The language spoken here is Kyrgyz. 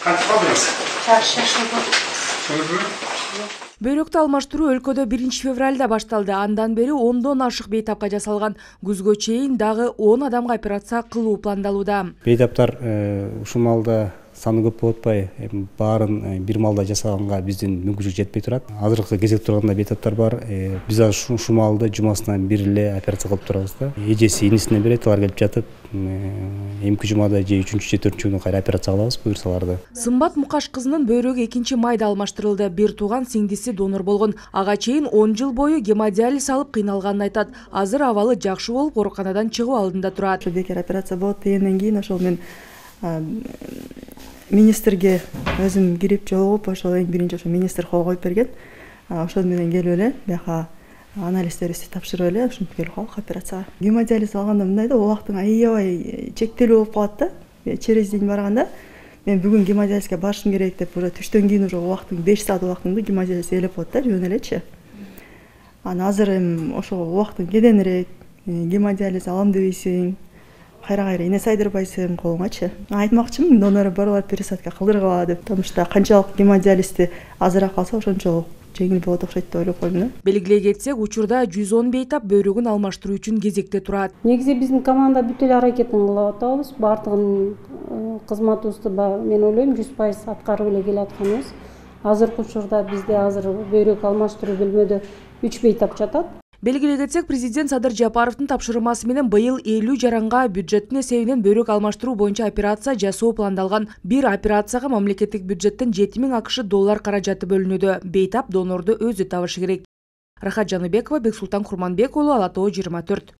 Кантип калдыңыз? Бөйрөктү алмаштыруу өлкөдө 1-февралда башталды. Андан бери 10дон ашык бейтапка жасалган. Күзгө чейин дагы 10 адамга операция кылуу пландалууда. Бейтаптар ушул маалда саны көп болуп атпай, баарын бир маалда жасаганга биздин мүмкүнчүлүк жетпей турат. Азыркы кезек турганда бейтаптар бар. Биз ушул маалда жумасына бир эле операция кылып турабыз да. Эжеси инисине берет, алар келип жатып, эмки жумада же 3-же 4-чү күнү кайра операция кылабыз буюрсаларды. Сымбат Мукаш кызынын бөйрөгү 2-майда алмаштырылды. Бир тууган сиңдиси донор болгон. Ага чейин 10 жыл бою гемодиализ алып кыйналганын айтат. Азыр абалы жакшы болуп, ооруканадан чыгуу алдында турат. Бекер операция болот дегенден кийин ошол мен министрге өзүм кирип жолугуп, ошол эң биринчи ошо министр кол коюп берген. Ошол менен келип эле бияка анализдерибизди тапшырып эле ушинтип келип калдык операцияга. Гемодиализ алганда мындай да, убактың аябай чектелүү болуп калат да. Через день барганда мен бүгүн гемодиализге барышым керек деп, уже түштөн кийин уже убактың 5 саат убактыңды гемодиализ ээлеп коет да, жөн элечи. Азыр эми ошол убактың кеденирээк, гемодиализ алам дебейсиң, кайра эне сайдырбайсың колуңачы. Айтмакчымын, донор барылар пересадка кылдыргыла деп, потому что канчалык гемодиализди азыраак алса ошончолук жеңил болот окшойт деп ойлоп койдум да. Белгилей кетсек, учурда 110 бейтап бөйрөгүн алмаштыруу үчүн кезекте турат. Негизи биздин команда бүт эле аракетин кылып атабыз. Бардыгын кызматыбызды мен ойлойм 100% аткарып эле келатканбыз. Азыркы учурда бизде азыр бөйрөк алмаштыруу бөлмөдө 3 бейтап жатат. Белгилей кетсек, президент Садыр Жапаровдун тапшырмасы менен быйыл 50 жаранга бюджеттин эсебинен бөйрөк алмаштыруу боюнча операция жасоо пландалган. Бир операцияга мамлекеттик бюджеттен 7000 АКШ доллар каражаты бөлүнүүдө. Бейтап донорду өзү табышы керек. Рахат Жаныбекова, Бексултан Курманбек уулу, Ала Тоо 24.